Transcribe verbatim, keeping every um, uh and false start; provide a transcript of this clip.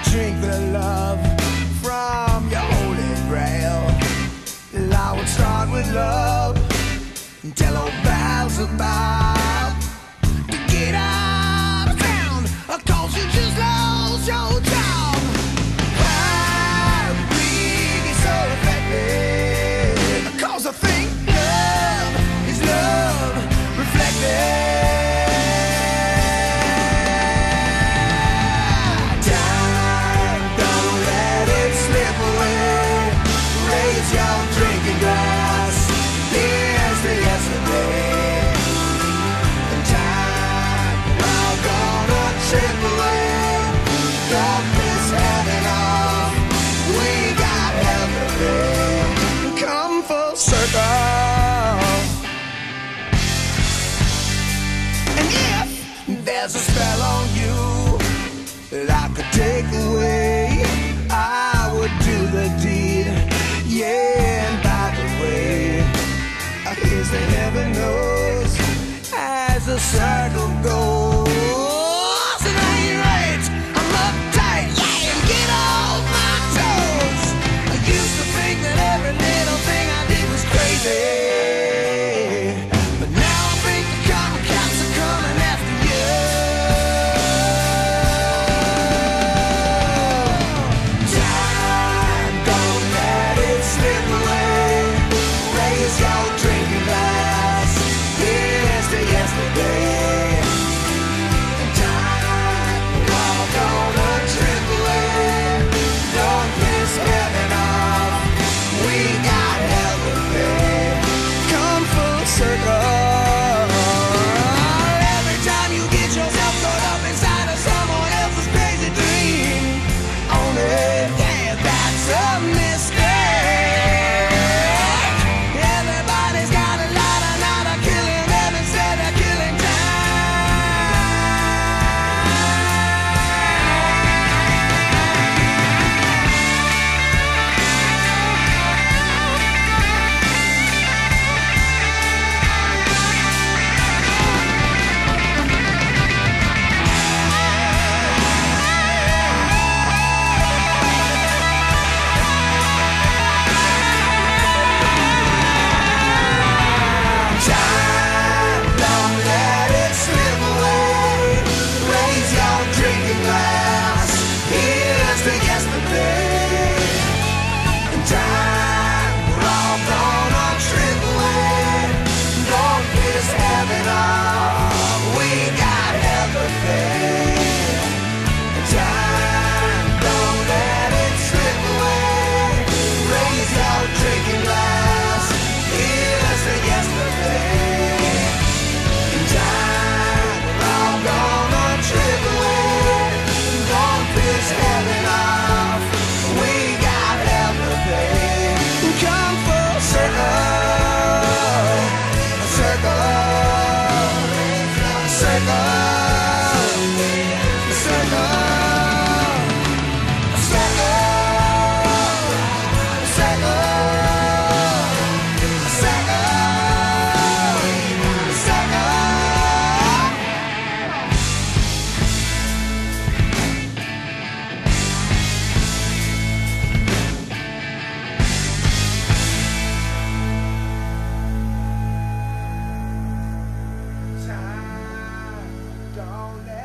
drink the love from your holy grail. I would start with love and tell old Beelzebub to get out of town, cause you just lost your job. Why we get so affected? Cause I think love is love reflected. Time, don't let it slip away. Raise your drinking glass. Here's to yesterday. Time, we're all gonna trip away. Don't miss having off. We got everything. Come full circle. And if there's a spell on you that I could take away, I would do the deed. Yeah, and by the way, here's the heaven knows as the circle goes. And I ain't right, I'm uptight, yeah, and get off my toes. I used to think that every little thing I did was crazy, but now I think the common cops are coming after you. Time, don't let it slip away. Raise your drinking glass. Here's to yesterday. Time, we're all gonna trip away. Don't miss heaven off. We got everything. Come full circle. Every time you get yourself caught up inside of someone else's crazy dream, own it, yeah, that's a mistake. Everybody's got a lot of not a killing them instead of killing time. Time, don't let it slip away. Raise your drinking glass. Here's to yesterday. Time, we're all gonna trip away. Don't miss heaven off. We got everything. Time, don't let it slip away. Raise your drinking glass. Here's to yesterday. Time, we're all gonna trip away. Don't piss heaven off. We got everything. Come full circle. Circle. Circle. Circle. Time, don't let